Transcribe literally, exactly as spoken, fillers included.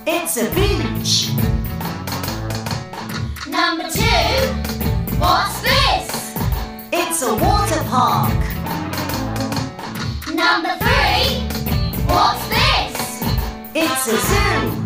It's a beach. Number two. What's this? It's a water park. Number three. What's this? It's a zoo.